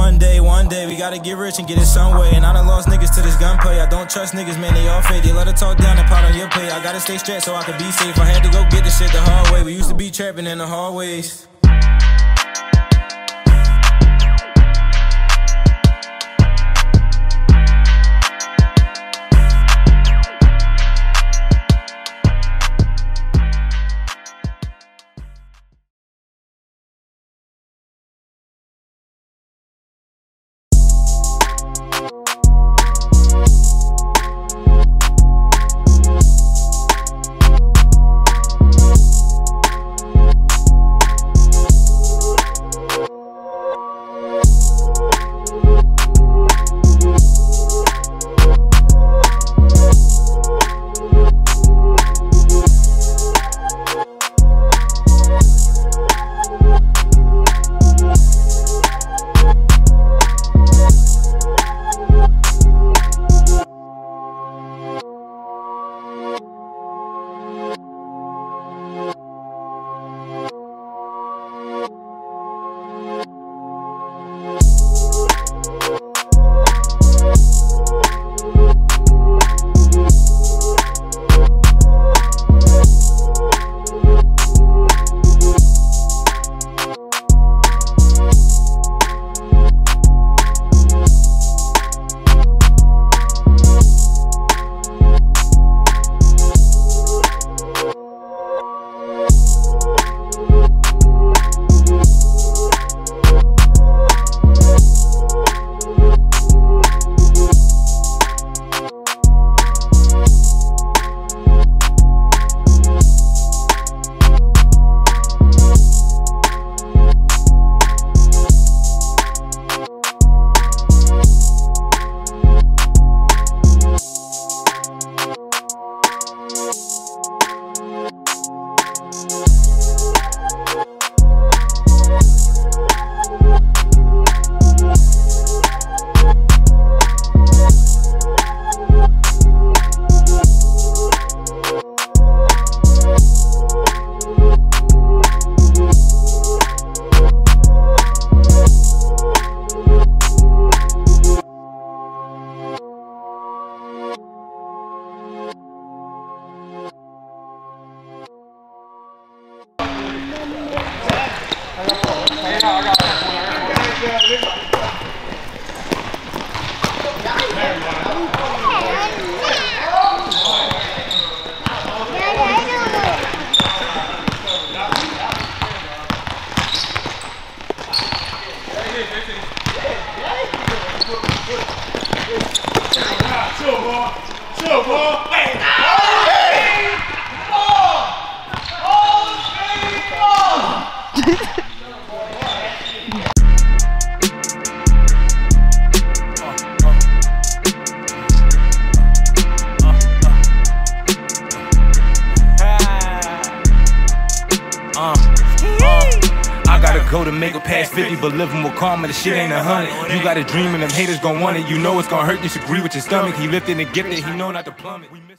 one day, we gotta get rich and get it some way. And I done lost niggas to this gunplay. I don't trust niggas, man, they all fake. They let her talk down and pot on your plate. I gotta stay strapped so I can be safe. I had to go get this shit the hard way. We used to be trapping in the hallways. Go to make it past 50, but living with karma, the shit ain't 100. You got a dream and them haters gon' want it. You know it's gon' hurt, disagree with your stomach. He lifted and gifted, he know not to plummet.